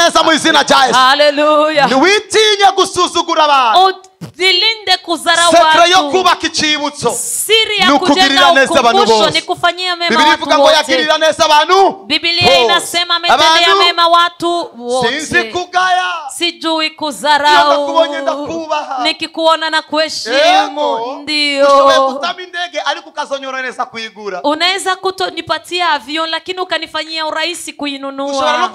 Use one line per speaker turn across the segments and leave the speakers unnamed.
neza mu izina rya Yesu.
Hallelujah.
Ntiwitinye gusuzugura abantu.
Udilinde kuzara
Sekre yo
watu.
kubaka icibutso.
Siri ya kujenga ukumbusho ni kufanyia mema watu
Biblia ngo yagirira neza abantu.
Biblia inasema ametendea mema watu wote.
Sinzi kugaya.
Sijui kuzarau. Nikikuona na kuheshimu. Ndio. Unaweza kutonipatia avion lakini ukanifanyia urahisi kuinunua.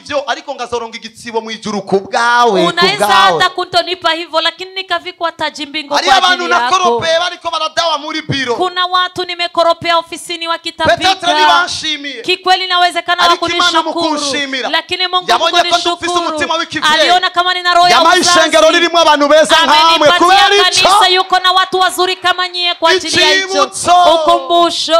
Unaweza hata kutonipa hivyo lakini nikavikwa taji mbingu kwa ajili yako. Kuna watu nimekoropea ofisini wakitapika. Kikweli inawezekana wakunishukuru. Lakini Mungu kunishukuru. Aliona kama nina roho ya uzazi. Amenipatia kanisa yuko na watu wazuri kama nyie kwa ajili ya hicho. Ukumbusho.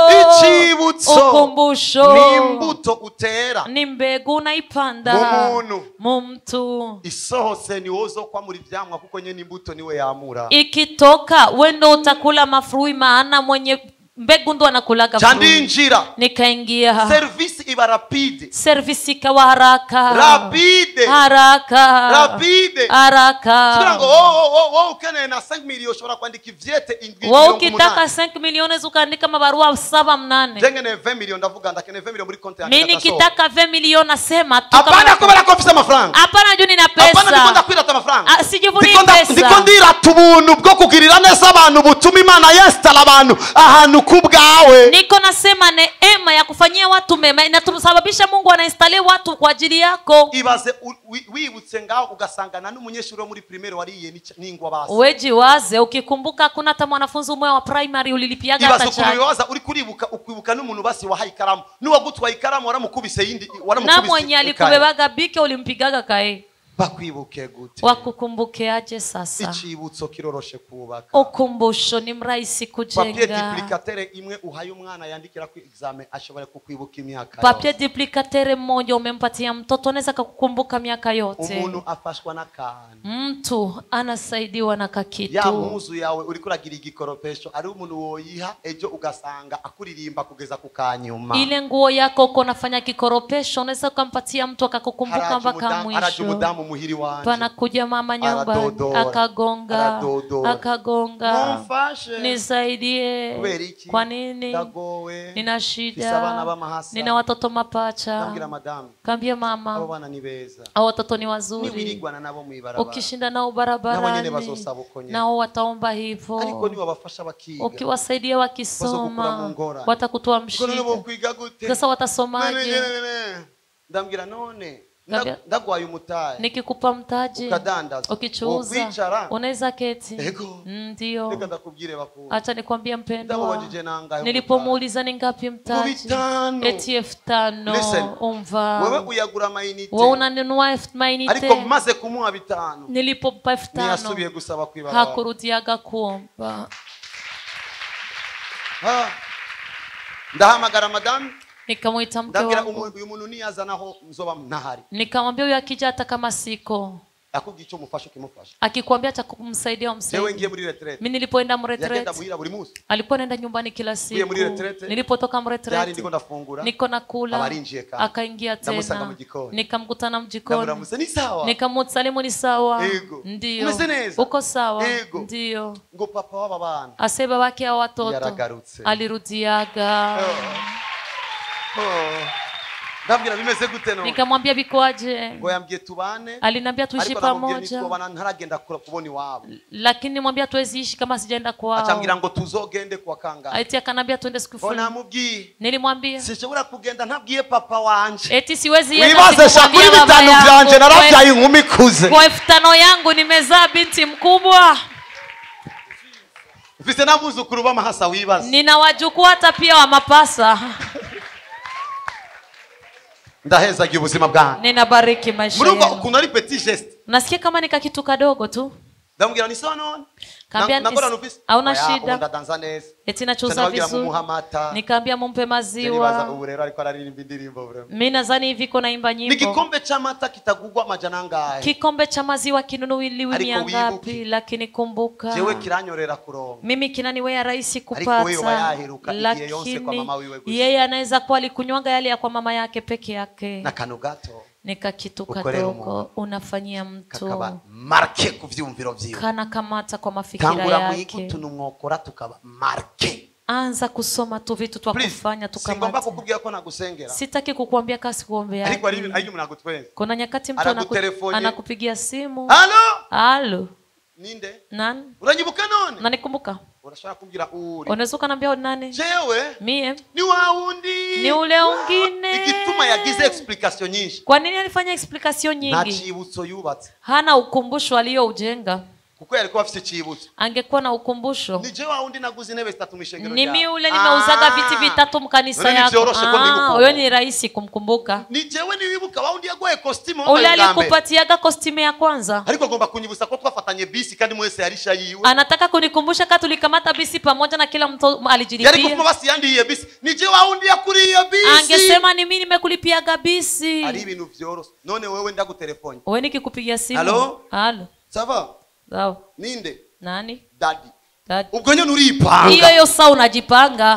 Ukumbusho.
Ni imbuto utera.
Ni mbegu unaipanda. Mu mtu.
Isohose ni wozo kwa muri vyamwa kuko nye imbuto niwe yamura.
Ikitoka wendo utakula mafrui maana mwenye mbegu ndo anakulaga
Chandinjira.
Nikaingia.
Service iba rapide.
Service ikawa haraka.
Rapide.
Haraka.
Rapide.
Haraka.
Sirango ukene na 5 milioni ushobora kuandika ivyete indwi.
Ukitaka 5 milioni ukaandika mabarua 7-8.
Jengene 20 milioni ndavuga ndakene 20 milioni muri konti yangu.
Mimi nikitaka 20 milioni nasema tu
kama hapana kubera ko mfise amafaranga.
Hapana juni na pesa.
Hapana ndikonda kwirata amafaranga.
Sijivuni pesa.
Ndikondira tubuntu bwo kugirira neza abantu butuma Imana yestala abantu ahantu kubwawe.
Niko nasema neema ya kufanyia watu mema inatusababisha Mungu anainstale watu kwa ajili yako.
Ibaze wibutse ngao ugasangana n'umunyeshuri wo muri primaire wariye n'ingwa basi.
Weji waze ukikumbuka kuna hata mwanafunzi umwe wa primary ulilipiaga hata
cha. Ibaze kubiwaza uri kuribuka ukwibuka n'umuntu basi wahaye ikaramu. Nuwagutwa ikaramu waramukubise yindi waramukubise.
Na mwenye alikubebaga bike ulimpigaga kae.
Bakwibuke gute.
Wakukumbuke aje sasa.
Icibutso kiroroshe kubaka.
Ukumbusho ni mrahisi kujenga.
Papier duplicateur imwe uhaye umwana yandikira ku examen ashobora kukwibuka imyaka.
Papier duplicateur mmoja umempatia mtoto anaweza kukumbuka miaka yote.
Umuntu afashwa na kana.
Mtu anasaidiwa na kakitu.
Ya muzu yawe uri kuragira igikoropesho ari umuntu woyiha ejo ugasanga akuririmba kugeza kukanyuma.
Ile nguo yako uko nafanya kikoropesho unaweza kumpatia mtu akakukumbuka mpaka mwisho.
Muhiri wanje
panakuja mama nyumba akagonga nisaidie. Kwa nini? Nina shida, nina watoto mapacha. Kambia mama hao watoto ni wazuri, ukishinda nao barabarani nao wataomba hivyo. Ukiwasaidia wakisoma watakutoa mshida. Sasa watasomaje?
Ndambira none ndagwaye umutaye
nikikupa mtaji ukichuuza unaweza keti. Ndio
reka ndakubwire bakuru.
Acha nikwambie mpendwa, nilipomuuliza ni ngapi mtaji eti 5,000. Umva
wewe uyagura mainite,
wewe unanunua mainite
ariko maze kumuha 5,000
nilipopa 5,000
niyasubiye gusaba kwibara
hakurudiaga kuomba.
Ndahamagara madame
nikamuita mke wangu.
Uyu muntu niyaza naho nzoba ntahari.
Nikamwambia huyu akija hata kama siko.
Akubwiye cyo mufasha kimufasha.
Akikwambia atakumsaidia umsaidie.
Wewe ngiye muri retraite.
Mimi nilipoenda mu retraite.
Yagenda muhira buri munsi.
Alipoenda nyumbani kila siku. Nilipotoka mu retraite.
Ndiko ndafungura.
Niko nakula. Akaingia tena. Nikamkutana mjikoni. Nikamsalimu ni sawa. Ndio. Uko sawa? Ndio.
Ngo papa waba bana.
Aseba wake hao watoto. Alirudiaga.
Ndabwira bimeze gute no?
Nikamwambia bikoaje?
Ngo yambye tubane.
Alinambia tuishi pamoja.
Ntaragenda kubona iwabo.
Lakini nimwambia tuwezi ishi kama sijaenda kwao.
Acambira ngo tuzogende kwa kanga.
Ati akanambia tuende siku fulani.
Namubwiye.
Nilimwambia
sishobora kugenda ntabwiye papa wanje.
Eti siwezi yenda.
Wibaze shakuri bitanu byanje naravyaye inkumi kuze.
Kwa 5,000 yangu nimezaa binti mkubwa.
Ufise nabuzukuru b'amahasa wibaze.
Nina wajukuu hata pia wa mapasa.
Ndaheza ubuzima bwangu.
Ninabariki maisha yangu.
Murumva ukuntu ari petit geste.
Nasikia kama nika kitu kadogo tu.
Ndamubwira ni sawa none.
Kambia hauna shida.
Ndadanza neza.
eti nachuza vizuri. Nikaambia mumpe maziwa. Mimi nadhani hivi kuna imba nyimbo.
Nikikombe cha mata kitagugwa majana ngahe?
Kikombe cha maziwa kinunuliwi mia ngapi? Lakini kumbuka,
jewe kiranyorera kuronga.
Mimi kinaniwea rahisi kupata. Lakini yeye anaweza kuwa alikunywaga yale ya kwa mama yake peke yake.
Na kanugato.
Nika kitu kadogo unafanyia mtu.
Kakaba marke kuvyumviro vyiwe.
Kana kamata kwa mafikira yake.
Tangura muhiku tunumwokora tukaba marke.
Anza kusoma tu vitu twa kufanya tukamata.
Singomba kukubwira ko nagusengera.
Sitaki kukuambia kasi kuombea.
Ariko ari mnagutwenza.
Kuna nyakati mtu anakupigia simu.
Halo? Ninde?
Nani?
Uranyibuka none?
Nanikumbuka.
Unashaka kumbwira uri.
Unaweza kuniambia nani?
Jewe?
Mie.
Ni waundi.
Ni ule ungine.
Ikituma yagize explication nyinshi.
Kwa nini alifanya explication nyingi?
Na cibutso yubatse.
Hana ukumbusho aliyoujenga.
Kuko yalikuwa afite cibutso.
Angekuwa na ukumbusho.
Ni jewe waundi naguze intebe 3 mishengero.
Ni mimi ule nimeuzaga viti 3 mkanisa yako. Huyo ni rahisi kumkumbuka.
Ni jewe ni wibuka waundi yagoye costume
ule alikupatiaga costume ya kwanza.
Ariko agomba kunyibusa ko twafatanye bisi kandi mwese yarisha yiwe.
Anataka kunikumbusha kati tulikamata bisi pamoja na kila mtu alijilipia.
Yari kufuma basi yandiye bisi. Ni jewe waundi yakuriye bisi.
Angesema ni mimi nimekulipiaga bisi.
Ari ibintu vyoroshye. None wewe ndagutelefone.
Wewe nikikupigia simu.
Halo? Sava?
Sawa.
Ninde?
Nani?
Daddy.
Ubwo
nyine uripanga.
Iyo saa unajipanga.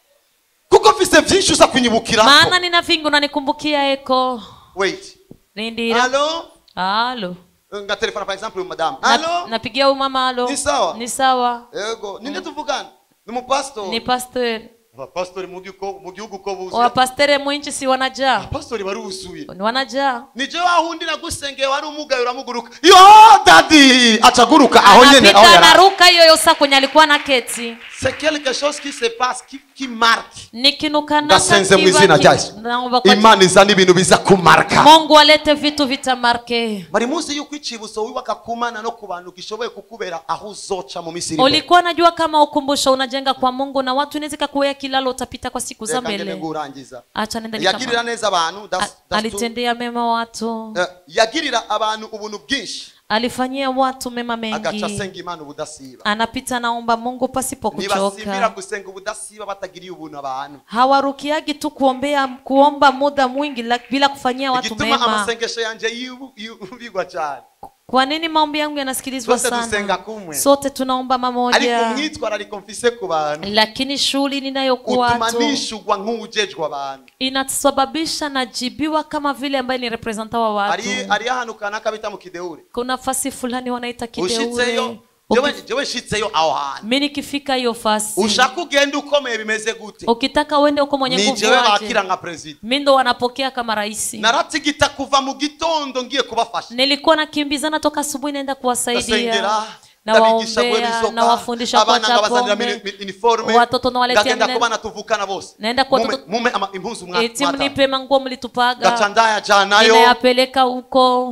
Kuko mfise vyinshi uza kunyibukirako.
Maana nina vingi unanikumbukia eko.
Wait.
Nindira. Halo?
Nga telefona par exemple madame. Halo?
Napigia huyu mama halo.
Ni sawa?
Ni sawa.
Ego. Ninde tuvugana? Ni mupastor.
Ni pastor.
Pastor mu gihugu ko buzi.
Wa pastor mwinshi si wanajaa.
Pastor baruzuye.
Ni wanajaa.
Nije wahundi nagusengeye wari umugayo uramuguruka. Yo daddy achaguruka aho nyene aho
yara. Anaruka hiyo saa kwenye alikuwa na keti.
C'est quelque chose qui se passe qui marque.
Nikinukana
senze mwizina ryaje. Imana izana ibintu biza kumarka.
Mungu alete vitu vitamarke.
Bari munsi yuko icibuso wibaka kumana no kubantu gishoboye kukubera aho uzoca mu Misiri.
Ulikuwa unajua kama ukumbusho unajenga kwa Mungu na watu inaweza kukuwea kilalo utapita kwa siku za mbele. Acha nenda nikama.
Yagirira neza abantu.
Alitendea mema watu.
Yagirira abantu ubuntu bwinshi.
Alifanyia watu mema mengi.
Agacasenga Imana ubudasiba.
Anapita naomba Mungu pasipo kuchoka.
Nibasimira gusenga ubudasiba batagiriye ubuntu abantu.
Hawarukiagi tu kuomba muda mwingi bila kufanyia watu mema.
Igituma amasengesho yanje yubigwa cyane.
Kwa nini maombi yangu yanasikilizwa sana? Sote tunaomba mamoja.
Ariko mwitwara rikonfise ku bantu.
Lakini shughuli ninayokuwa
utumanishugwa nk'ujejwe abantu.
Inasababisha najibiwa kama vile ambaye ni representa wa watu.
Ari hano kanaka bita mu kideure.
Kuna fasi fulani wanaita kideure.
Ushitseyo. Jewe shitseyo aho hano.
Mimi nikifika hiyo fasi.
Ushaka ugenda ukomeye bimeze gute?
Ukitaka uende uko mwenye nguvu.
Ni jewe bakira nka president.
Mimi ndo wanapokea kama rais.
Naratigita kuva mu gitondo ngiye kubafasha.
Nilikuwa nakimbizana toka asubuhi naenda kuwasaidia. Na waombea na wafundisha kwa chapombe. Watoto na waletea
ngenda kubana tuvukana bose.
Naenda kwa
mume ama impuzu mwata.
Eti mnipe manguo mlitupaga.
Gacandaya janayo.
Ninayapeleka huko.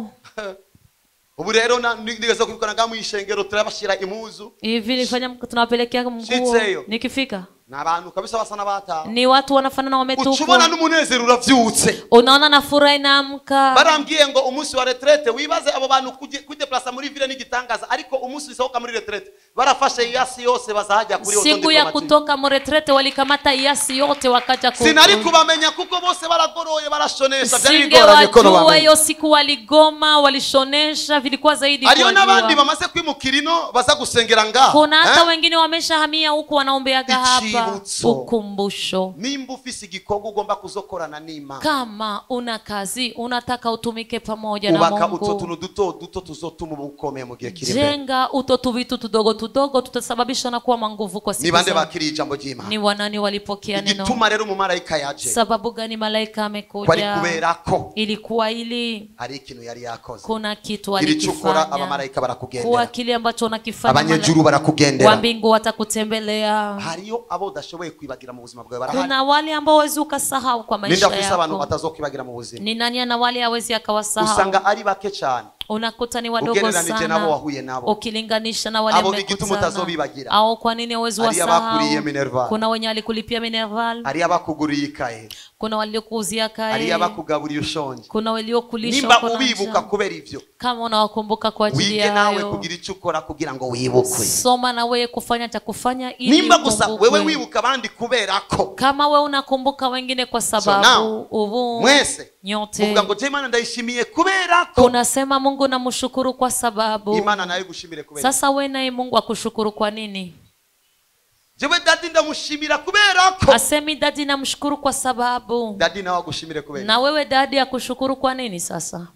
Ubu rero nigeze kubikora ngamu ishengero turabashira imuzu.
Hivi nifanya tunawapelekea nguo. Nikifika
nabantu kabisa basana bata.
Ni watu wanafanana wametuko.
Uchubona n'umunezero uravyutse.
Unaona na furaha inaamka.
Barambwiye ngo umunsi wa retraite wibaze abo bantu kudeplace muri ville n'igitangaza ariko umunsi usohoka muri retraite barafashe iyasi yose bazahajya kuri otondi.
Siku ya kutoka muri retraite walikamata iyasi yote wakaja ku.
Sinari kubamenya kuko bose baragoroye barashonesha
byari bigoranye ko no. Hiyo siku waligoma walishonesha vilikuwa zaidi.
Ariyo nabandi bamaze kwimukirino baza gusengera ngaho.
Kuna hata wengine wameshahamia huko wanaombeaga hapa. Ukumbusho.
Nimba ufise igikorwa ugomba kuzokorana n'Imana.
Kama una kazi unataka utumike pamoja na Mungu.
Ubaka utotuntu duto tuzotuma ubukomeye mu gihe kiri imbere.
Jenga utoto vitu tudogo tutasababisha na kuwa manguvu kwa siku.
Ni bande bakiri ijambo ry'Imana.
Ni wanani walipokea neno.
Igituma rero umumarayika yaje.
Sababu gani malaika amekuja?
Kwari kuberako.
Ilikuwa ili
hari ikintu yari yakoze.
Kuna kitu alikifanya.
Abamarayika barakugendera.
Kwa kile ambacho unakifanya.
Abanyejuru barakugendera.
Wa mbingu watakutembelea.
Hariyo abo dashoboye kwibagira mu buzima bwawe barahari.
Kuna wale ambao hawezi ukasahau kwa maisha yako.
Ninda kwisa abantu batazokwibagira mu buzima.
Ni nani ana wale hawezi akawasahau?
Usanga ari bake cyane.
unakuta ni wadogo sana ukilinganisha na wale mmekutana. Au kwa nini huwezi wasahau? Kuna wenye alikulipia Minerval, kuna waliokuuzia kae, kuna waliokulisha
nimba ubibuka kubera ivyo.
Kama unawakumbuka kwa ajili yao,
wige nawe kugira icyo ukora kugira ngo wibukwe.
Soma na wewe kufanya cha kufanya ili
nimba gusa wewe wibuka abandi kubera ko.
Kama wewe unakumbuka wengine kwa sababu ubu
mwese
nyote
muvuga ngo Imana ndayishimiye kubera ko.
Unasema Mungu namshukuru kwa sababu.
Imana nayo gushimire kubera.
Sasa wewe naye Mungu akushukuru kwa nini?
Jewe dadi ndamushimira kubera ko.
Asemi dadi namshukuru kwa sababu.
Dadi nawe agushimire kubera.
Na wewe dadi akushukuru kwa nini sasa?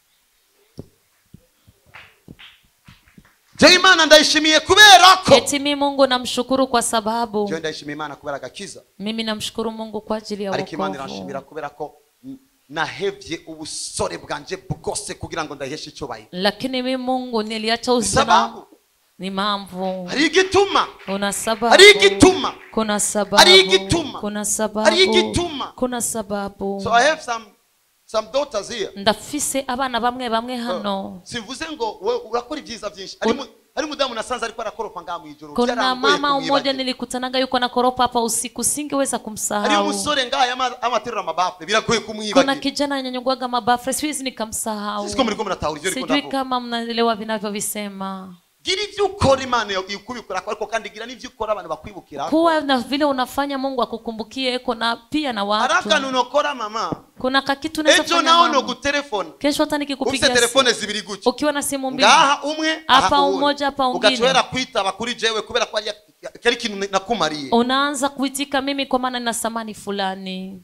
Je, Imana ndayishimiye kubera ko.
Eti mimi Mungu namshukuru kwa sababu.
Je, ndayishimiye Imana kubera gakiza.
Mimi namshukuru Mungu kwa ajili ya wokovu.
Ariko Imana irashimira kubera ko nahevye ubusore bwanje bwose kugira ngo ndaheshe icyubahiro.
Lakini mimi Mungu niliacha uzima. Ni mambo.
Hari igituma.
Kuna sababu.
Hari igituma.
Kuna sababu.
Hari igituma.
Kuna sababu.
Hari igituma.
Kuna sababu.
So I have some daughters here.
Ndafise abana bamwe hano.
Sivuze ngo urakora ibyiza byinshi. Ari mudamu nasanze ariko arakoropa ngamu ijoro.
Kuna mama mmoja nilikutanaga yuko nakoropa hapa usiku, singeweza kumsahau.
Ari umusore ngaya amaterura mabafu biragoye kumwibagira.
Kuna kijana anyanyugwaga mabafu, siwezi nikamsahau.
Siko muri ko muratahura ivyo ariko
ndavuga. Sijui kama mnaelewa vinavyovisema.
Gira ivyo ukora Imana ikubikora ariko kandi gira n'ivyo ukora abantu bakwibukira.
Kuwa na vile unafanya Mungu akukumbukie eko na pia na watu.
Haraka nunokora mama.
Kuna kakitu naweza kufanya.
Ejo naono gutelefone.
Kesho hata nikikupigia simu.
telefone zibiri guki.
Ukiwa na simu mbili.
Ngaha umwe
hapa umoja hapa ungine.
Ugachwera kwita bakuri jewe kubera kwa kari kintu nakumariye.
Unaanza kuitika mimi kwa maana nina samani fulani.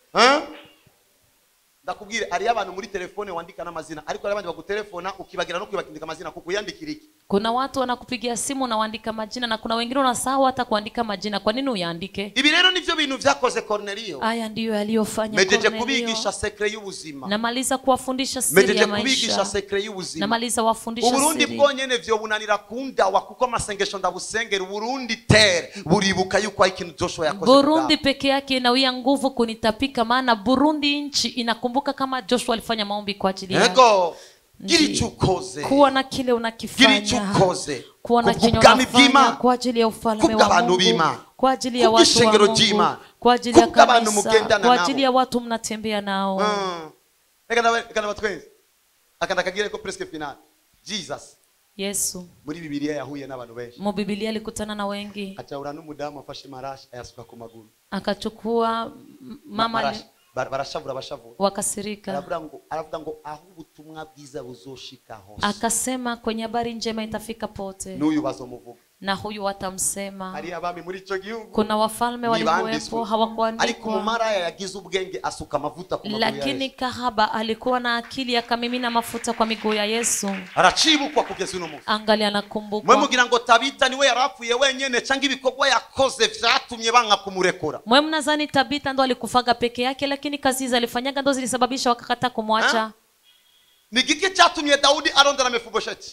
Ndakubwire ari abantu muri telefone wandika n'amazina ariko ari abandi bagutelefona ukibagira no kwibakindika amazina kuko yandikira iki.
Kuna watu wanakupigia simu na waandika majina na kuna wengine unasahau hata kuandika majina. Kwa nini uyaandike?
Ibi rero nivyo bintu vyakoze Cornelio.
Aya ndiyo aliyofanya Cornelio.
Mejeje kubigisha secret y'ubuzima.
Namaliza kuwafundisha siri ya maisha.
Mejeje kubigisha secret y'ubuzima.
Namaliza wafundisha siri.
Uburundi bwonyene vyo bunanira kunda wakuko amasengesho ndabusengera Burundi tere buribuka yuko ikintu Joshua yakoze.
Burundi peke yake inawia nguvu kunitapika maana Burundi nchi inakumbuka kama Joshua alifanya maombi kwa ajili yake.
Ego. Girichukoze.
Kuwa na kile unakifanya.
Girichukoze.
Kuwa na chenye unafanya kwa ajili ya ufalme wa Mungu. Kwa ajili ya watu wa Mungu. Kwa ajili ya kanisa. Kwa ajili ya watu mnatembea nao.
Eka na batwenzi. Akandakagire ko presque final. Jesus.
Yesu.
Muri Biblia yahuye n'abantu benshi.
Mu Biblia alikutana na wengi.
Achaura n'umudamu afashe marashi ayasuka ku maguru.
Akachukua mama
barashavura
wakasirika.
Aravuga ngo aho ubutumwa bwiza buzoshika hose.
Akasema kwenye habari njema itafika pote.
N'uyu bazomuvuga.
Na huyu watamsema.
Hari abami muri ico gihugu.
Kuna wafalme walikuwepo hawakuandikwa.
Ariko mumaraya yagize ubwenge asuka amavuta ku maguru ya Yesu.
Lakini kahaba alikuwa na akili akamimina mafuta kwa miguu ya Yesu.
Aracibukwa kugeza uno munsi.
Angali anakumbuka.
Mwe mugira ngo Tabita niwe yarapfuye wenyene cyangwa ibikorwa yakoze vyatumye banga kumurekura.
Mwe mnazani Tabita ndo alikufaga peke yake lakini kazi zalifanyaga ndo zilisababisha wakakata kumwacha.
Ni giki cyatumye Daudi arondera Mefibosheti.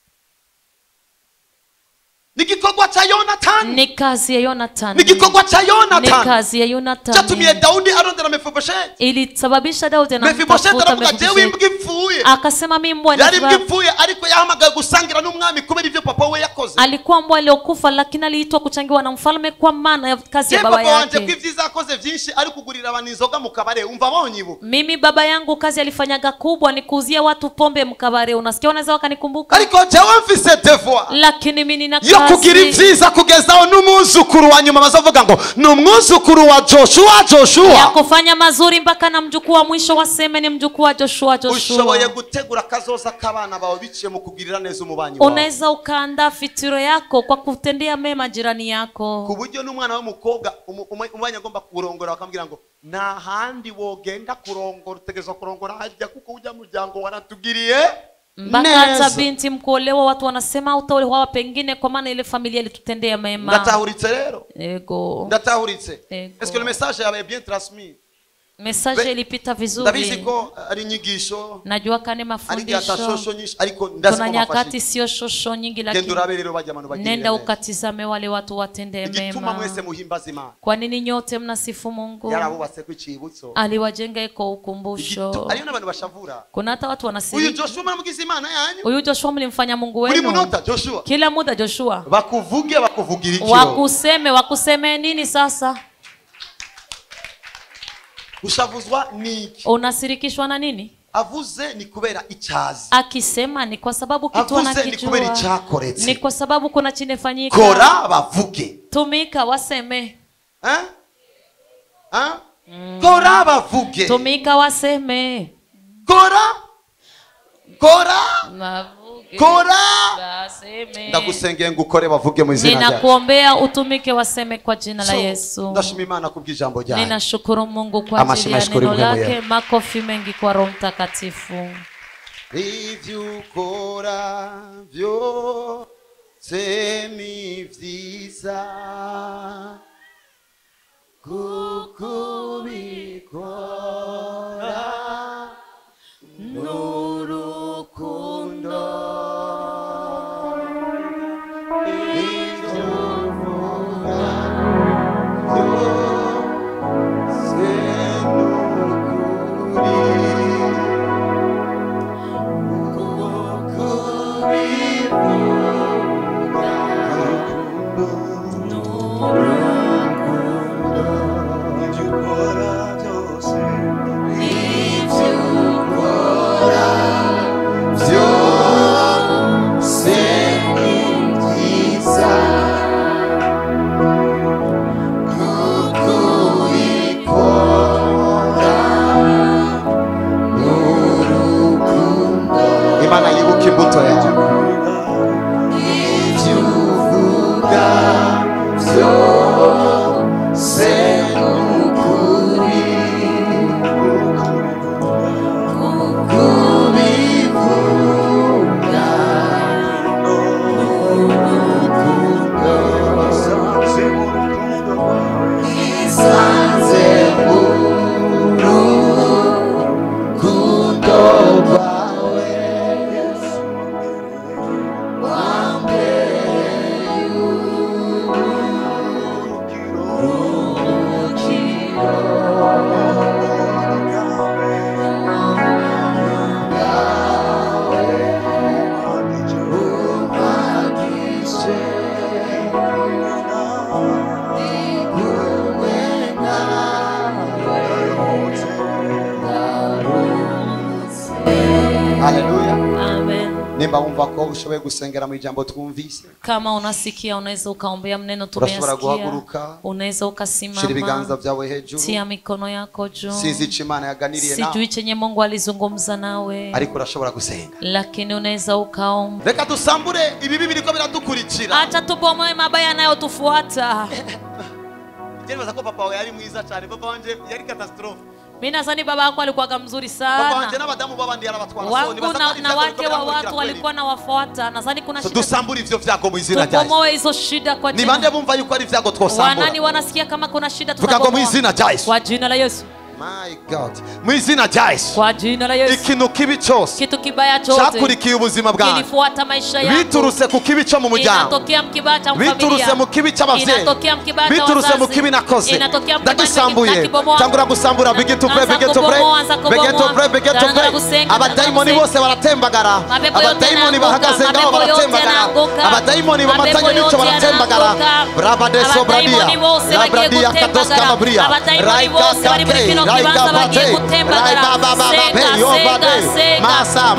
Nigikorwa cha Yonatani.
Ni kazi ya Yonatani.
Nigikorwa cha Yonatani.
Ni kazi ya Yonatani.
Cyatumye Daudi arondera Mefibosheti.
Ilisababisha Daudi na
Mefibosheti aravuga jewe imbwipfuye.
Akasema mimi mbwa
yari imbwipfuye ariko yahamagaye gusangira n'umwami kubera ivyo papa we yakoze.
Alikuwa mbwa aliokufa lakini aliitwa kuchangiwa na mfalme kwa maana ya kazi ya baba yake.
Papa wanje kwivyiza akoze vyinshi ari kugurira abantu inzoga mu kabare umva bonyibo.
Mimi baba yangu kazi alifanyaga kubwa ni kuuzia watu pombe mkabare. Unasikia unaweza wakanikumbuka?
Ariko jewe mfise devoir.
Lakini mimi nina kazi.
Kugira ivyiza kugezaho n'umuzukuru wa nyuma bazovuga ngo n'umwuzukuru wa Joshua
ya kufanya mazuri mpaka na mjukuu wa mwisho waseme ni mjukuu wa Joshua.
Ushoboye gutegura kazoza kabana bawe biciye mu kugirira neza umubanyi wawe.
Unaweza ukaandaa fitiro yako kwa kutendea mema jirani yako.
Kuburyo n'umwana w'umukobwa umubanya agomba kurongora bakambwira ngo nta handi wogenda kurongora utegezwa kurongora hajya kuko ujya muryango waratugiriye.
Mpaka hata binti mkuolewa watu wanasema utaolewa pengine kwa maana ile familia ilitutendea mema.
Ndatahuritse rero.
Ego.
Ndatahuritse. Est-ce que le message avait bien transmis?
Message ilipita vizuri.
Ndabizi ko ari inyigisho.
Najua kane mafundisho.
Ariko ndasoma
kuna nyakati sio shosho nyingi lakini
genda urabe rero bajya abantu bagirira.
Nenda ukatizame wale watu watende mema.
Igituma mwese muhimbaza Imana.
Kwa nini nyote mnasifu Mungu?
Yarabubatse kw'icibutso.
Aliwajenga iko ukumbusho.
Ariyo n'abantu bashavura.
Kuna hata watu wanasiri.
Uyu Joshua mwamugize Imana yanyu.
Uyu Joshua mlimfanya Mungu wenu.
Buri munota Joshua.
Kila muda Joshua.
Bakuvuge bakuvugira iki?
Wakuseme nini sasa?
Ushavuzwa niki?
Unasirikishwa na nini?
Avuze ni kubera icazi.
Akisema ni kwa sababu kitu anakijua.
Avuze ni kubera icakoretse.
Ni kwa sababu kuna kinefanyika.
Kora bavuge.
Tumika waseme.
Kora bavuge.
Tumika waseme.
Kora ndagusengeye ngukore bavuge mu izina ryawe.
Ninakuombea utumike waseme kwa jina la Yesu.
Ndashima Imana kubw'ijambo ryawe.
Ninashukuru Mungu kwa ajili ya neno lake. Makofi mengi kwa Roho Mtakatifu.
Ivyo ukora vyose ni vyiza kukubikora n'urukundo. Imana yibuka imbuto yawe. Ivyuvuga vyose n'ukuri kubivuga n'urukundo isanze mu rukundo rwawe. Haleluya.
Amen.
Nimba wumva ko ushoboye gusengera mu ijambo twumvise.
Kama unasikia unaweza ukaombea mneno tumeyasikia. Unaweza ukasimama.
Shira ibiganza vyawe hejuru.
Tia mikono yako juu.
Sizi Imana yaganiriye nawe.
Sijui chenye Mungu alizungumza nawe.
Ariko urashobora gusenga.
Lakini unaweza ukaomba.
Reka dusambure ibibi biriko biradukurikira.
Acha tubomoe mabaya yanayotufuata.
Jenibaza ko papa wawe yari mwiza cyane. Papa wanje yari catastrophe.
Mimi nadhani baba yako alikuwa mzuri sana.
Papa wanje n'abadamu babandi yarabatwara.
Na wake wa watu walikuwa na wafuata. Nadhani kuna shida.
Dusambure ivyo vyago mu izina rya Yesu.
Tubomoe hizo shida kwa jina.
Ni bande bumva yuko ari vyago twosambura.
Wanani wanasikia kama kuna shida
tutabomoa. Vuga mu izina rya Yesu.
Kwa jina la Yesu.
My God. Mu izina rya Yesu.
Kwa jina la Yesu.
Ikintu kibi cyose.
Kitu kibaya chote.
Cyakurikiye ubuzima bwawe.
Kilifuata maisha yako.
Bituruse ku kibi cyo mu muryango.
Inatokea mkibaya cha familia.
Bituruse mu kibi cy'abavyeyi.
Inatokea mkibaya cha wazazi.
Bituruse mu kibi nakoze.
Inatokea mkibaya
ndagisambuye. Tangura gusambura begin to pray. Abadayimoni bose baratembagara. Abadayimoni bahagaze ngaho baratembagara. Abadayimoni bamatanye n'icyo baratembagara. Brabade sobradia. Brabadia kadoska mabria. Raika kake. Raika bate. Masa.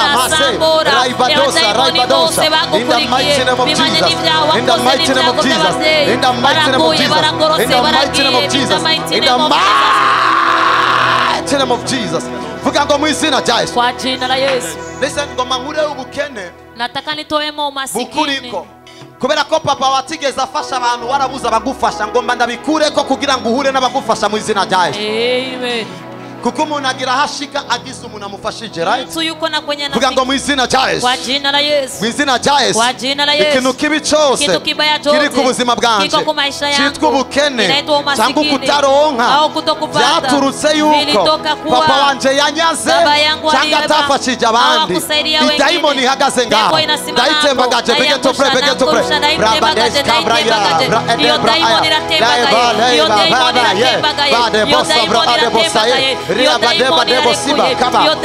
Raibadosa. In the mighty name of Jesus. In the mighty name of Jesus. In the mighty name of Jesus. In the mighty name of Jesus. In the mighty name of Jesus. Vuga ngo mu izina rya Yesu.
Kwa jina la Yesu.
Listen, ngoma nkure ubukene.
Nataka nitoemo umasikini.
Bukuriko. Kubera ko papa watigeze afasha abantu warabuza abagufasha ngomba ndabikure ko kugira ngo uhure n'abagufasha mu izina rya Yesu.
Amen.
kuko umuntu agira hashika agize umuntu amufashije, right?
Mtu yuko na kwenye
kugira ngo mu izina rya Yesu,
kwa jina la Yesu,
mu izina rya Yesu,
kwa jina la Yesu,
ikintu kibi cyose
kitu kibaya chote
kiri ku buzima bwanje,
kiko ku maisha yangu,
cyitwa ubukene
inaitwa umasikini,
cyangwa kutaronka,
au kutokupata,
byaturutse yuko papa wanje yanyaze cyangwa atafashije abandi, idayimoni ihagaze ngaho, ndayitembagaje, begetofre rabadesh kabraya
iyo dayimoni iratembagaye, iyo dayimoni iratembagaye, iyo dayimoni iratembagaye, iyo dayimoni iratembagaye, iyo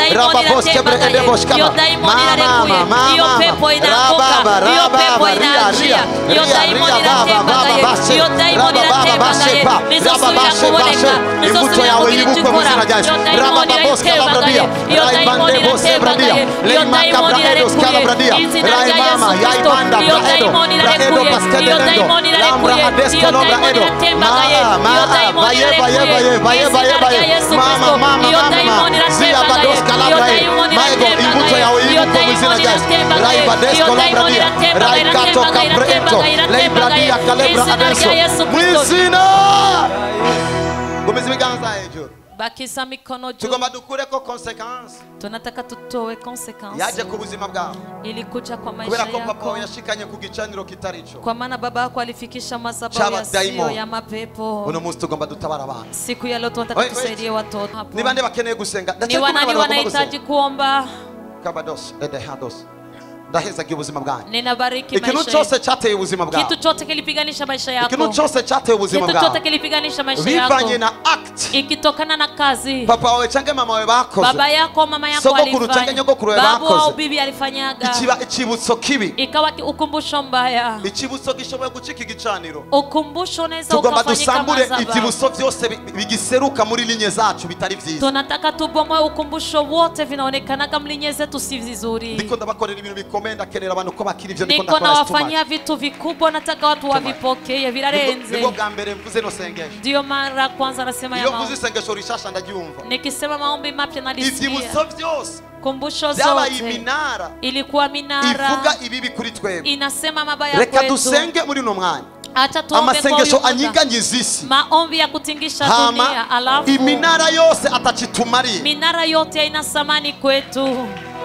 dayimoni iratembagaye, iyo pepo inaanguka, iyo pepo inaachia, iyo dayimoni iratembagaye, iyo dayimoni iratembagaye, nizosubira kuboneka, nizosubira kugira icyo ikora, iyo dayimoni iratembagaye, iyo dayimoni iratembagaye, iyo dayimoni irarekuye, izina rya Yesu Kristo, iyo dayimoni irarekuye, iyo dayimoni irarekuye, iyo dayimoni iratembagaye, iyo dayimoni irarekuye, izina rya Yesu Kristo, iyo dayimoni iratembagaye, iyo dayimoni iratembagaye, iyo dayimoni iratembagaye, iyo dayimoni iratembagaye, iratembagaye, izina rya Yesu Kristo.
Gomeza ibiganza hejuru.
Bakisa mikono juu.
Tugomba dukureko consequence.
Tunataka tutoe consequence.
Yaje ku buzima bwawe.
Ilikuja kwa maisha yako.
Kubera ko papa yashikanye ku gicaniro kitaricho.
Kwa maana baba yako alifikisha madhabahu yasiyo ya mapepo.
Uno munsi tugomba dutabara abantu.
Siku ya leo tunataka tusaidie watoto hapo.
Ni bande bakeneye gusenga.
Ni wanani wanahitaji kuomba?
Kabados edehados. Ndaheza ubuzima bwanyu.
Ninabariki maisha.
Ikintu cyose cyateye ubuzima bwawe.
Kitu chote kilipiganisha maisha yako.
Ikintu cyose cyateye ubuzima bwawe.
Kitu chote kilipiganisha maisha yako.
Bivanye na act.
Ikitokana na kazi.
Papa wawe canke mama wawe bakoze.
Baba yako mama yako alifanya. Babu au bibi alifanyaga.
Ikibutso kibi.
Ikawa ukumbusho mbaya.
Ikibutso gishoboye gucika igicaniro.
Ukumbusho unaweza ukafanyika
madhabahu. Tugomba dusambure ikibutso byose bigiseruka muri linye zacu bitari vyiza.
Tunataka tubomoe ukumbusho wote vinaonekana kama linye zetu si vizuri.
Ndiko ndabakorera ibintu bikomenda kenera abantu ko bakiri ivyo
ndiko ndakora. Niko nawafanyia vitu vikubwa, nataka watu wavipokee, virarenze.
Niko gambere mvuze no sengesho.
Ndio mara kwanza nasema ya maombi.
Iyo mvuze sengesho rishasha ndagiumva.
Nikisema maombi mapya nalisikia.
Ikibutso byose.
Kumbusho zote ilikuwa minara
ivuga ibibi kuri twebwe,
inasema mabaya kwetu.
Reka dusenge muri no mwanya.
Acha tuombe
amasengesho anyiganyeza isi,
maombi ya kutingisha dunia. Alafu
iminara yose atachitumari,
minara yote ina thamani kwetu.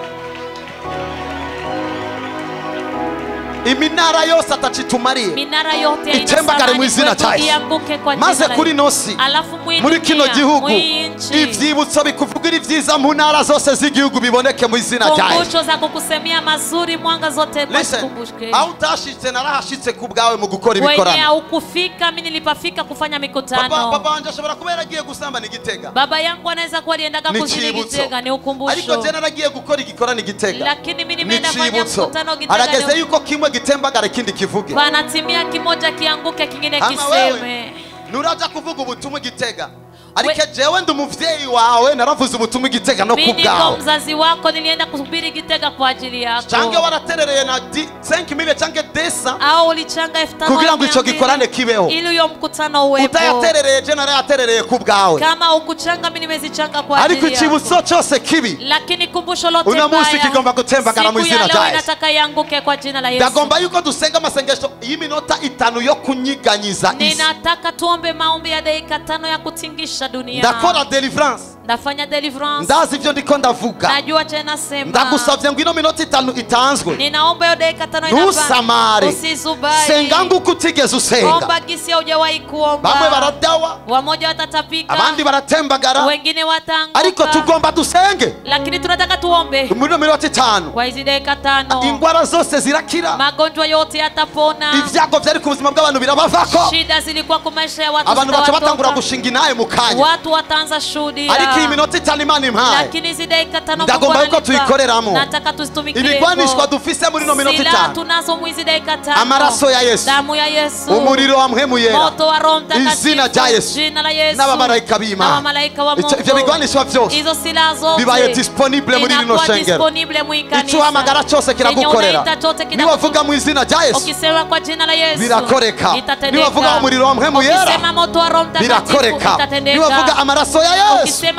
Iminara yose atachitumari,
minara yote ina
itembagare mu izina cyayo, maze kuri nosi muri kino gihugu ivyibutso bikuvugira ivyiza mu ntara zose z'igihugu biboneke mu izina cyayo.
Kumbusho za kukusemia mazuri mwanga zote bakumbushke.
Au tashitse narahashitse ku bwawe mu gukora ibikorano.
Wewe au kufika, mimi nilipafika kufanya mikutano.
Baba wanje ashobora kubera agiye gusambana Igitega.
Baba yangu anaweza kuwa aliendaga kuzini Igitega, ni ukumbusho.
Ariko je naragiye gukora igikorano Igitega.
Lakini mimi nimeenda kufanya mkutano Igitega.
Arageze yuko kimwe gitembagare kindi kivuge.
Banatimia kimoja kianguke kingine kiseme.
Nuraja kuvuga ubutumwa Igitega. Ariko jewe ndumuvyeyi wawe naravuze ubutumwa Igitega no kubwawe.
Mimi niko mzazi wako, nilienda kuhubiri Igitega kwa ajili yako.
Change waraterereye na 5000 change 1000
au ulichanga 5000
kugira ngo ico gikorane kibeho.
Ili uyo mkutano uwepo.
Utayaterereye je narayaterereye kubwawe.
Kama ukuchanga mimi nimezichanga kwa ajili yako.
Ariko ikibutso cyose kibi,
lakini kumbusho lote
baya una musi kigomba gutembagara mu izina rya Yesu.
Nataka yanguke kwa jina la Yesu.
Ndagomba yuko dusenga amasengesho y'iminota 5 yo kunyiganyiza isi.
Ninataka tuombe maombi ya dakika 5 ya kutingisha dunia.
Ndakora deliverance.
Ndafanya deliverance.
Ndazi ivyo ndiko ndavuga.
Najua tena sema.
Ndagusavye ngo ino minota 5 itanzwe.
Ninaomba yo dakika 5 inafaa.
Ntusamare.
Usizubai.
Senga nguko utigeze usenga.
Omba gisi hujawahi kuomba.
Bamwe baradawa.
Wamoja watatapika.
Abandi baratembagara.
Wengine watanguka.
Ariko tugomba dusenge.
Lakini tunataka tuombe.
Muri minota 5.
Kwa hizi dakika 5.
Ingwara zose zirakira.
Magonjwa yote yatapona.
Ivyago vyari ku buzima bw'abantu birabavako.
Shida zilikuwa ku maisha ya watu.
Abantu bacha batangura gushinga inaye mukanya.
Watu wataanza shuhudia.
Ariko iyi minota 5 Imana impaye.
Lakini hizi dakika 5
ndagomba yuko tuyikoreramo.
Nataka tuzitumike.
Ibigwanishwa dufise muri no minota 5.
Sila tunazo mu hizi dakika 5.
Amaraso ya Yesu.
Damu ya Yesu.
Umuriro wa Mpwemu Yera.
Moto wa Roho Mtakatifu.
Izina rya Yesu.
Jina la Yesu.
N'abamarayika b'Imana.
N'abamarayika wa Mungu.
Ivyo bigwanishwa byose.
Izo sila zote.
Bibaye disponible muri rino shengero.
Disponible mu ikanisa.
Ico hamagara cyose kiragukorera. Niwavuga mu izina rya Yesu.
Ukisema kwa jina la Yesu.
Birakoreka. Niwavuga umuriro wa Mpwemu Yera.
Ukisema moto wa Roho Mtakatifu.
Birakoreka. Niwavuga amaraso ya Yesu.
Ukisema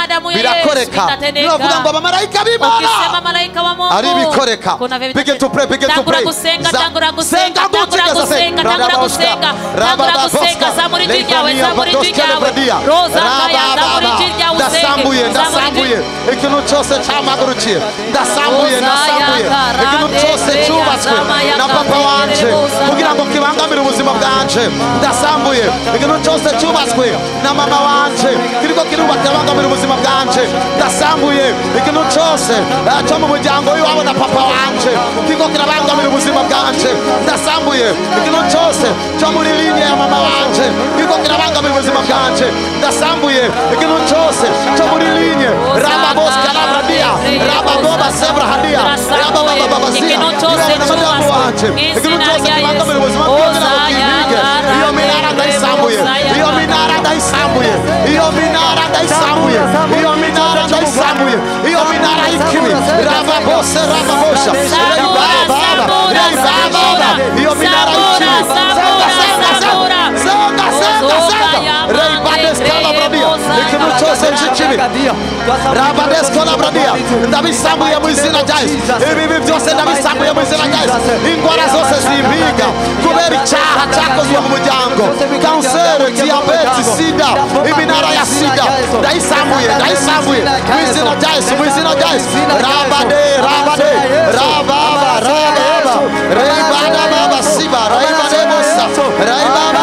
birakoreka. Nibavuga ngo abamarayika b'Imana ari bikoreka. Begin to pray, begin to pray.
Tangura gusenga zamura ijwi ryawe roza kaya zamura ijwi ryawe
ndasambuye ikintu cyose cyamagurukiye ndasambuye ikintu cyose cyubatswe na papa wanje kugira ngo kibangamire ubuzima bwanje ndasambuye ikintu cyose cyubatswe na mama wanje kiriko kirubaka kibangamire ubuzima bwanje ndasambuye ikintu cyose cyo mu muryango w'iwabo na papa wanje kiriko kirabangamira ubuzima bwanje ndasambuye ikintu cyose cyo muri linye ya mama wanje kiriko kirabangamira ubuzima bwanje ndasambuye ikintu cyose cyo muri linye rababos kalabradia rabagoba sebrahadia rababababazia ikintu cyose cyubatswe ikintu cyose kibangamira ubuzima bwanje iyo minara ndayisambuye iyo minara ndayisambuye iyo minara ndayisambuye iyo minara ndayisambuye iyo minara y'ikibi rababose rababosha rabababa iyo minara y'ikibi ikintu cyose cy'ikibi rabades kolabradia ndabisambuye mu izina rya Yesu ibi byose ndabisambuye mu izina rya Yesu ingwara zose zimbiga kubera icyaha cyakozwe mu muryango kanseri diabete sida iminara ya sida ndayisambuye mu izina rya Yesu mu izina rya Yesu rabade rababa reibada baba siba reibade bosa reibaba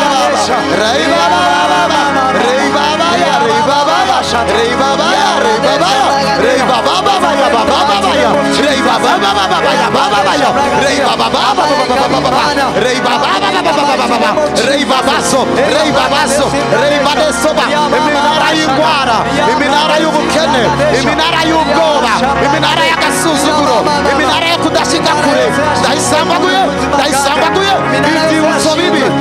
iminara y'ingwara iminara y'ubukene iminara y'ubwoba iminara y'agasuzuguro iminara yo kudashika kure ndayisambaguye ibyibutso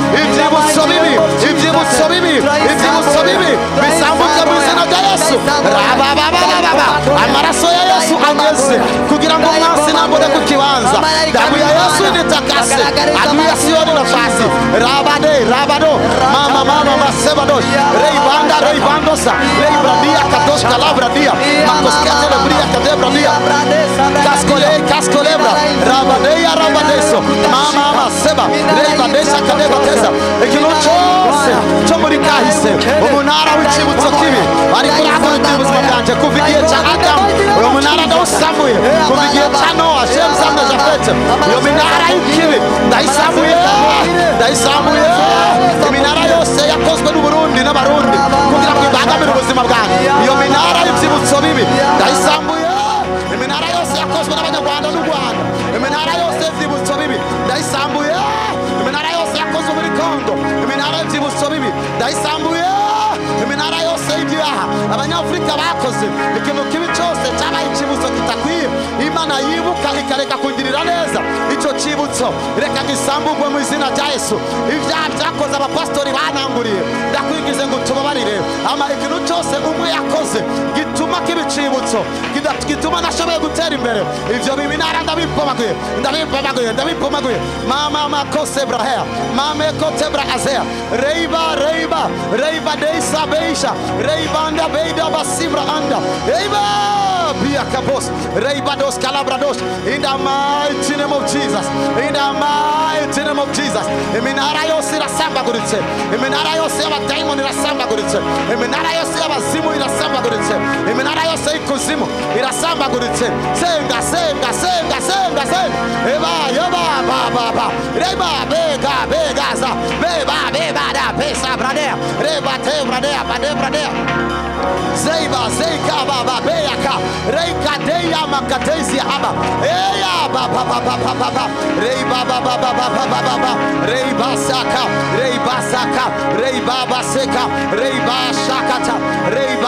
bibi bisambuke mu izina rya Yesu amaraso ya Yesu ageze kugira ngo umwanzi nambone ku kibanza damu ya Yesu nitakase adui asione nafasi rabado mama masebadosh reibandosa reibradia kadosh kalabradia makoskete lebria kadebradia kaskolebra rabadeso mama maseba reibadesha kadebateza ikintu cyose cyo muri kahise umunara w'ikibutso kibi ariko uragora ubuzima bwanje kuva igihe cya Adamu uyu munara ndawusambuye kuva igihe cya Nowa Shemsa Jafete iyo minara y'ikibi ndayisambuye iminara yose yakozwe n'Uburundi n'Abarundi kugira ngo ibangamire ubuzima bwanjye iyo minara y'ibyibutso bibi ndayisambuye iminara yose yakozwe n'Abanyarwanda n'u Rwanda iminara yose y'ibyibutso bibi ndayisambuye iminara yose yakozwe muri Kongo iminara y'ibyibutso bibi ndayisambuye iminara yose y'ibyaha Abanyafurika bakoze ikintu kibi cyose cyabaye ikibutso kitakwiye Imana yibuka ikareka kugirira neza icyo kibutso reka gisamburwe mu izina rya Yesu ibyaha byakoze abapastori bananguriye ndakwigize ngo tubabarire ama ikintu cyose umwe yakoze gituma kibicibutso gituma nashoboye gutera imbere ivyo biminara ndabipomaguye mama makose brahea mama kote brahazea reiba deisa beisha reibanda beida basibra anda reiba biakabos reibados kalabrados in the mighty name of Jesus iminara yose irasambaguritse iminara yose y'abadayimoni irasambaguritse iminara yose y'abazimu irasambaguritse iminara yose y'ikuzimu irasambaguritse senga baba reba begaza beba da pesa bradea reba te bradea bradea zeika baba beyaka reika deya makatezi aba eya baba reiba saka reiba baseka reiba shakata reiba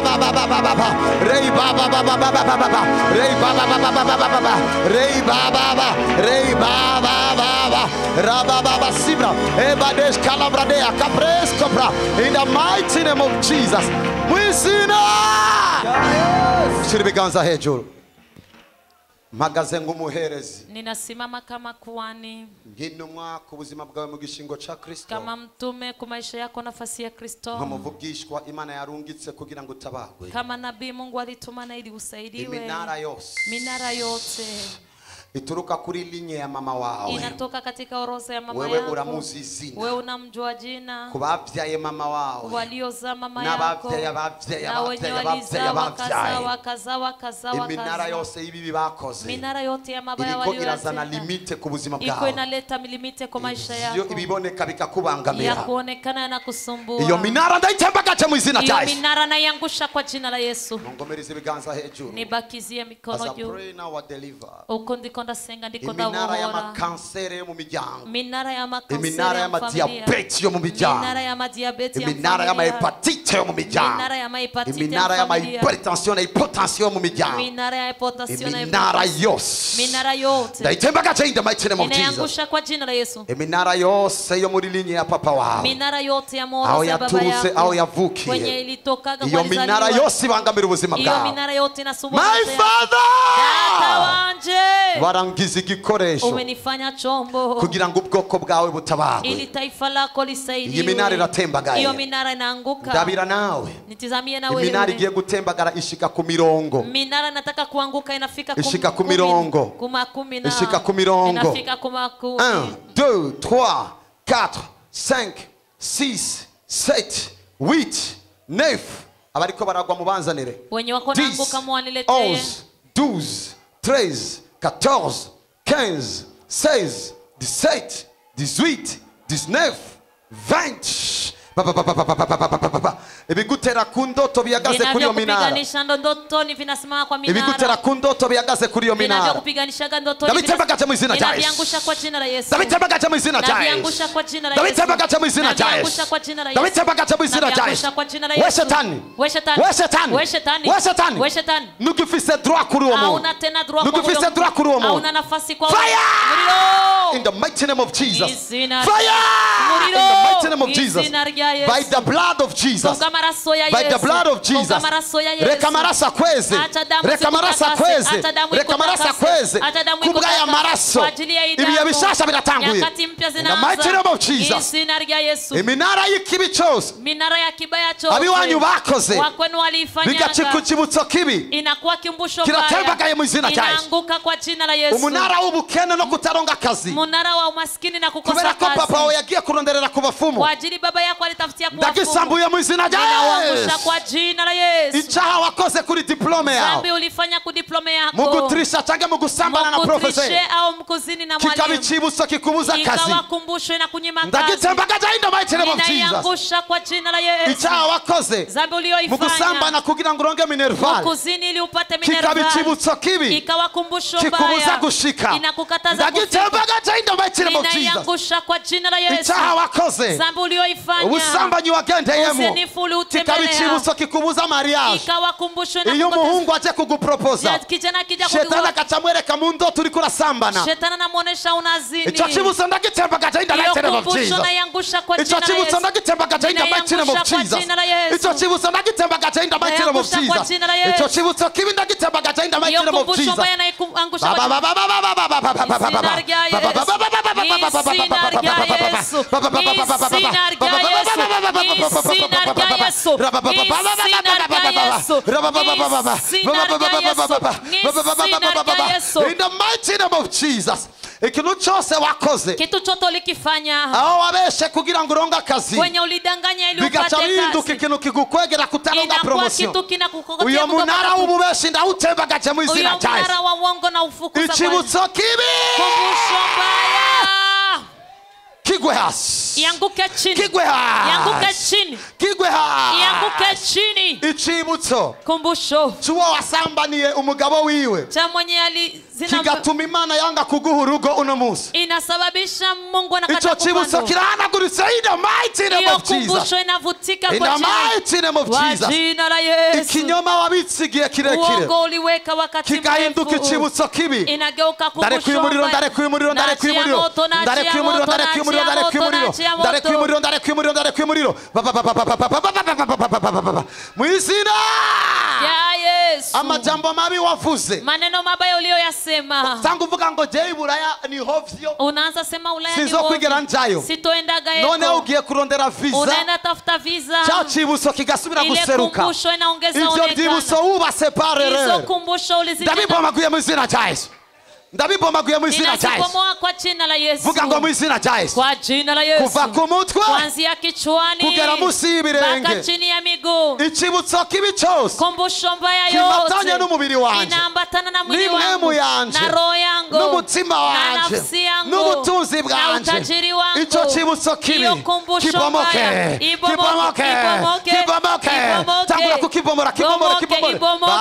rababa sibra ebadesh kalabradea kapres kopra in the mighty name of Jesus mwizina shiri biganza hejuru mpagaze ngumuherezi
ninasimama kama kuhani
nk'intumwa ku buzima bwawe mu gishingo cha Kristo
kama mtume ku maisha yako nafasi ya Kristo
nkamuvugishwa Imana yarungitse kugira ngo utabagwe
kama nabii Mungu alituma ili usaidiwe
minara yose ituruka kuri linye ya mama wawe
inatoka katika orodha ya mama
wewe
yako
uramuzi izina
wewe unamjua jina
kubavyaye mama wawe
walioza mama yako na
minara yose ibi bakoze
minara yote ya mabaya walioza
irazana limite ku buzima bwawe
iko inaleta limite kwa maisha yako
iyo ibiboneka bikakubangamira
ya kuonekana na kusumbua
iyo minara ndayitembagaje mu izina rya Yesu
iyo minara nayangusha kwa jina la Yesu
ngomerize ibiganza hejuru
nibakizie mikono juu uko ndiko ndasenga ndiko
minara ya makansere yo mu miryango
minara ya makansere
minara ya madiabete yo mu miryango
minara ya madiabete ya
minara ya hepatite yo mu miryango
minara ya hepatite
minara ya hypertension na hypotension yo mu miryango
minara ya hypotension na
minara yose
minara yote
ndayitembagaje in the mighty name of Jesus
inayangusha kwa jina la Yesu
minara yose yo muri linye ya papa wawe
minara yote ya moro ya baba yako
au yavukiye
kwenye ilitokaga
kwa izaliwa iyo minara yose ibangamira ubuzima bwawe
iyo minara yote inasumbua
my father
data wanje
warangiza igikoresho
umenifanya chombo
kugira ngo ubwoko bwawe butabagwe
ili taifa lako lisaidiwe
iyi minara iratembagaye
iyo minara inaanguka
ndabira nawe
nitizamie na wewe
minara igiye gutembagara ishika ku mirongo
minara nataka kuanguka inafika
ishika ku mirongo
kuma 10
ishika ku mirongo
inafika kuma
1 2 3 4 5 6 7 8 9 abariko baragwa mu banzanire
wenye wako naanguka muaniletee
12 13 14 15 16 17 18 19 20 ibigutera ku ndoto bihagaze kuri iyo minara ibigutera ku ndoto bihagaze kuri iyo minara ndabitembagaje mu izina rya Yesu ndabitembagaje mu izina rya Yesu ndabitembagaje mu izina rya Yesu ndabitembagaje mu izina rya Yesu we shetani nugifise droit kuri uwo muntu nugifise droit kuri uwo muntu fire in the mighty name of Jesus fire in the mighty name of Jesus by the blood of Jesus by the blood of Jesus reka marasa kweze reka marasa kweze reka marasa kweze kubwa ya maraso ibiye bishasha biratanguye in the mighty name of Jesus iminara y'ikibi cyose
minara ya kibaya cyose
abiwanyu bakoze
wakwenu walifanya
bigacikukibutso kibi
inakuwa kimbusho mbaya
kiratembagaye mu izina rya Yesu
inaanguka kwa jina la Yesu
umunara w'ubukene no kutaronga kazi
munara wa umaskini na kukosa
kazi kubera ko papa wawe yagiye kuronderera ku bafumu
kwa ajili baba yako alitafutia kwa bafumu
ndagisambuye mu izina rya Yesu
kwa jina la Yesu
icyaha wakoze kuri diplome yawe
zambi ulifanya ku diplome yako
mugutrisha cyangwa mugusambana na professor
au mkuzini na mwalimu
kikabicibutso kikubuza kazi
ikawakumbushe na kunyima kazi
ndagitembagaje in the mighty name of Jesus
inaangusha kwa jina la Yesu
icyaha wakoze
zambi ulioifanya
mugusambana kugira ngo uronge minerval
mkuzini ili upate minerval
kikabicibutso kibi
ikawakumbusho mbaya
kikubuza gushika
inakukataza
ndagitembagaje in the mighty name of Jesus
inaangusha kwa jina la Yesu
icyaha wakoze
zambi ulioifanya
ubusambanyi wagendeyemo kikabicibutso kikubuza mariage
ikawakumbusho na
iyo umuhungu aje kugupropoza
kijana kija
shetani akacamwereka mu ndoto uri kurasambana
shetani anamuonesha unazini
ico kibutso ndagitembagaje in the mighty name of Jesus ico kibutso ndagitembagaje in the mighty name of Jesus ico kibutso ndagitembagaje in the mighty name of Jesus ico kibutso kibi ndagitembagaje in the mighty name of Jesus in the mighty name of Jesus ikintu cyose wakoze
kitu chote ulikifanya
aho wabeshe kugira ngo uronga kazi
kwenye ulidanganya ili upate kazi
bigacarinduka ikintu kigukwegera kutaronga promotion
kitu kinakukokotea
uyo munara w'ububeshi ndawutembagaje mu izina rya Yesu
munara wa uongo na ufukuza kwa
ikibutso kibi
kumbusho mbaya
kigwe hasi
yanguke chini
kigwe hasi
yanguke chini
kigwe hasi
yanguke chini
ikibutso
kumbusho
chuwa wasambaniye umugabo wiwe
cha mwenye alizina
kigatuma Imana yanga kuguha urugo uno munsi
inasababisha Mungu anakata
ico kibutso kirahanaguritse in the mighty name of Jesus
kumbusho inavutika kwa
in the mighty name of Jesus
jina la Yesu
ikinyoma wabitsigiye kirekire
uongo uliweka wakati mrefu
kigahinduka ikibutso kibi
inageuka kumbusho
ndarekuye umuriro ndarekuye umuriro ndarekuye umuriro ndarekuye umuriro ndarekuye umuriro ndarekuye umuriro ndarekuye umuriro ndarekuye umuriro ndarekuye umuriro mu izina
ya Yesu
amajambo mabi wavuze,
maneno mabaya uliyoyasema,
tangu uvuga ngo je Iburaya ni hovyo,
unaanza sema Ulaya ni
sinzokwigera njayo,
sitoendaga eko,
none ugiye kurondera visa,
unaenda tafuta visa,
cha cibutso kigasubira guseruka,
kumbusho inaongeza
ivyo
onekana,
vyibutso ubase pare rero,
izo kumbusho ulizitenda,
ndabibomaguye mu izina rya Yesu, ndabibomaguye mu izina rya Yesu,
kwa jina la Yesu,
vuga ngo mu izina rya Yesu,
kwa jina la Yesu,
kuva ku mutwe
kuanzia kichwani
kugera musi y'ibirenge,
mpaka chini ya miguu,
icibutso kibi cyose
kumbusho mbaya
kimatanye
yote
n'umubiri wanje,
inaambatana na mwili
n'imwemu
wangu
yanje,
na roho yangu
n'umutima
na
wanje,
nafsi yangu
n'ubutunzi
na
bwanje,
utajiri wangu,
ico cibutso kibi
iyo kumbusho
kibomoke,
mbaya
kibomoke, kibomoke, tangura kukibomora, kibomora, kibomora,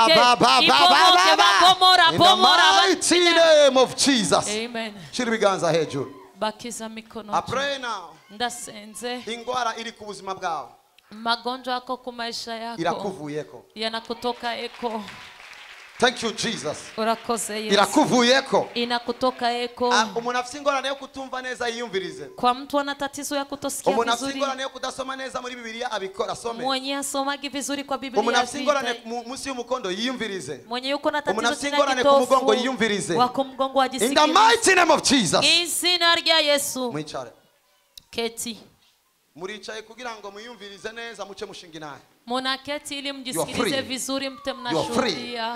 in the mighty name of Jesus.
Amen.
Shira ibiganza hejuru.
Bakiza mikono.
I pray now.
Ndasenze.
Ingwara iri ku buzima bwawe,
magonjwa yako ku maisha yako
irakuvuyeko,
yanakutoka eko.
Thank you Jesus.
Urakoze Yesu.
Irakuvuyeko,
inakutoka eko.
umuntu afite ingorane yo kutumva neza yiyumvirize,
kwa mtu ana tatizo ya kutosikia
umuntu afite
vizuri,
ingorane yo kudasoma neza muri Bibiliya abikora, some,
mwenye asomagi vizuri kwa Biblia,
umuntu afite ingorane munsi y'umukondo yiyumvirize,
mwenye yuko na
umuntu
tatizo
afite ingorane ku mugongo yiyumvirize,
wa kumgongo
in the
ajisikilize,
mighty name of Jesus.
izina rya Yesu.
Mwicare,
Keti,
muricaye kugira ngo muyumvirize neza, muce mushinga inaye,
muna keti ili mjisikilize vizuri, mte mnashuhudia.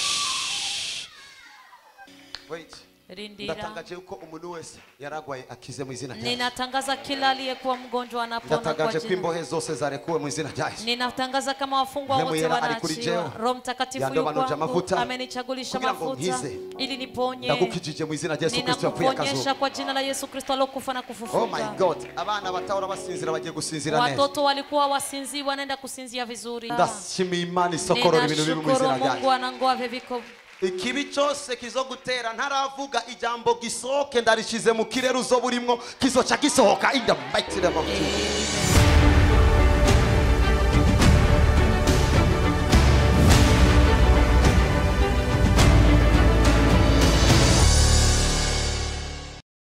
Wait.
Rindira.
Ndatangaje uko umuntu wese yaragwaye akize mu izina rya Yesu.
Ninatangaza kila aliyekuwa mgonjwa anapona kwa
Ndatangaje
jina.
kwimbohe zose zarekuwe mu izina rya Yesu.
Ninatangaza kama wafungwa wote wanaachiwa. Roho Mtakatifu yuko kwangu, amenichagulisha mafuta ili niponye.
Ndagukijije mu izina rya Yesu Kristo yapfuye akazuka.
Ninakuponyesha kwa jina la Yesu Kristo alokufa na kufufuka.
Oh my God, abana batahora basinzira bagiye gusinzira neza.
Watoto walikuwa wasinzi wanaenda kusinzia vizuri.
Ndashimiye Imana isokorora ibintu biri mu izina rya Yesu.
Mungu anangoa viviko.
Ikibi cyose kizogutera ntaravuga ijambo gisohoke ndarishize mu kirere uzo burimo kizoca gisohoka in the mighty name of Jesus.